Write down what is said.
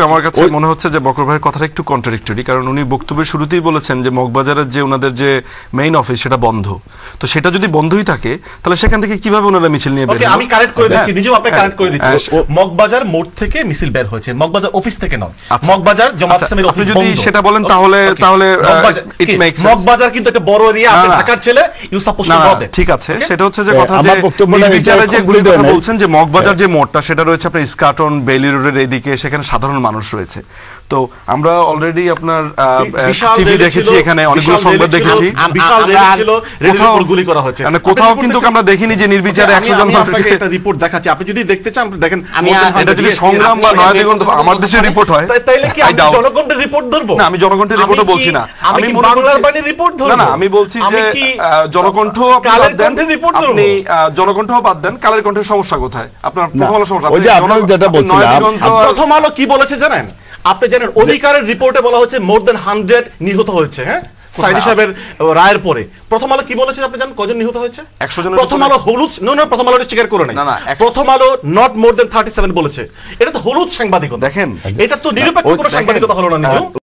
আমার কাছে মনে হচ্ছে যে বকর ভাইয়ের কথাটা একটু কন্ট্রাডিক্টরি, কারণ উনি বক্তব্যের শুরুতেই বলেছেন যে মগবাজারের যে ওনাদের যে মেইন অফিস সেটা বন্ধ। তো সেটা যদি বন্ধই থাকে তাহলে সেখান থেকে কিভাবে ওনারা মিছিল নিয়ে বের হবে? আমি কারেক্ট করে দিচ্ছি, নিজেও আপনি কারেক্ট করে দিচ্ছি। মগবাজার মোড় থেকে মিছিল বের হয়েছে, মগবাজার অফিস থেকে নয়। মগবাজার জামাত ইসলামের অফিস বন্ধ। যদি সেটা বলেন তাহলে ইট মেক্স সেন্স। মগবাজার কিন্তু একটা বড় এরিয়া, আপনি ঢাকার ছেলে, you suppose to go that. ঠিক আছে, সেটা হচ্ছে যে কথা যে নির্বিচারে যে কথা বলছেন যে মগবাজার যে মোড়টা সেটা রয়েছে আপনার ইস্কাটন বেইলি রোডের এইদিকে, সেখানে সাধারণ মানুষ রয়েছে। তো আমরা অলরেডি আপনার টিভি দেখেছি, এখানে অনেকগুলো সংবাদ দেখেছি, বিশাল রেলি ছিল, রেলির উপর গুলি করা হয়েছে। মানে কোথাও কিন্তু আমরা দেখিনি যে নির্বিচারে 100 জন আপনাকে একটা রিপোর্ট দেখাচ্ছি, আপনি যদি দেখতে চান আপনি দেখেন। এটা যদি সংগ্রাম বা নয়া দিগন্ত আমার দেশের রিপোর্ট হয় তাইলে কি আমি জনগণের রিপোর্ট ধরবো? না, আমি জনগণের রিপোর্টও বলছি না, আমি বাংলার বাণীর রিপোর্ট ধরবো। না, আমি বলছি যে জনকণ্ঠ কালের কণ্ঠের রিপোর্ট ধরবো। আপনি জনকণ্ঠ বাদ দেন, কালের কণ্ঠের সমস্যা কোথায়? আপনার প্রথম আলো সমস্যা। ওই যে আপনি যেটা বলছিলেন, প্রথম আলো কি বলেছে জানেন? আপনি জানেন অধিকারের রিপোর্টে বলা হচ্ছে মোর দেন 100 নিহত হয়েছে। হ্যাঁ, সাইদি সাহেবের রায়ের পরে প্রথম আলো কি বলেছে আপনি জানেন? কজন নিহত হয়েছে? 100 জন। প্রথম আলো হলুদ, না প্রথম আলো স্বীকার করে নাই। প্রথম আলো নট মোর দেন 37 বলেছে। এটা তো হলুদ সাংবাদিকতা। দেখেন, এটা তো নিরপেক্ষ কোনো সাংবাদিকতা হলো না। নিজু